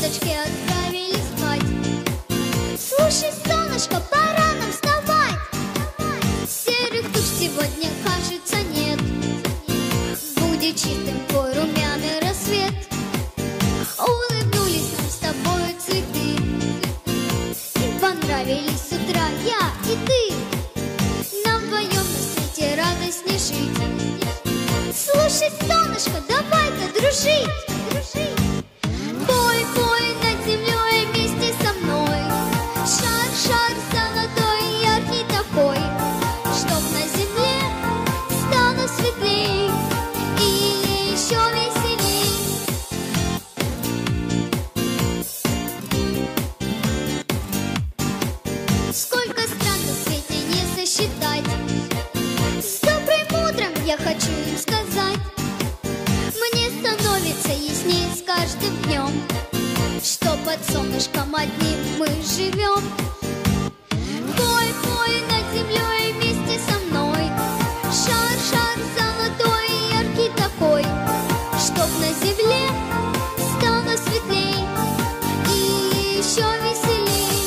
веточке отправились спать. Слушай, солнышко, пора нам вставать. Серых туч сегодня, кажется, нет. Будет чистым твой румяный рассвет. Улыбнулись нам с тобою цветы. И понравились с утра я и ты. Нам вдвоем на свете радостней жить. Слушай, солнышко, давай-ка дружить. Пой, пой над землей вместе со мной. Шар, шар золотой, яркий такой, чтоб на земле стало светлей и еще веселей. Сколько стран на свете не сосчитать. С добрым утром я хочу им сказать. Мне становится ясней с каждым днем, что под солнышком одним мы живем. Пой, пой над землей вместе со мной. Шар, шар золотой, яркий такой, чтоб на земле стало светлей и еще веселей.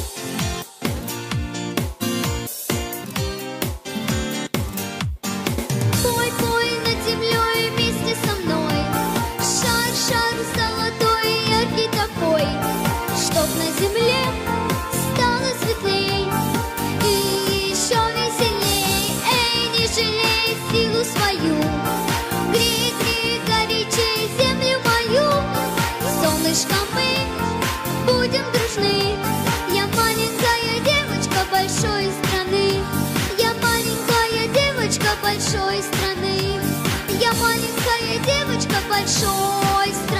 Пой, пой над землей вместе со мной. Шар, шар золотой, яркий такой, чтоб на земле стало светлей и еще веселей. Эй, не жалей силу свою, грей, грей горячей землю мою. Солнышком мы будем дружны. Я маленькая девочка большой страны. Я маленькая девочка большой страны. Я маленькая девочка большой страны.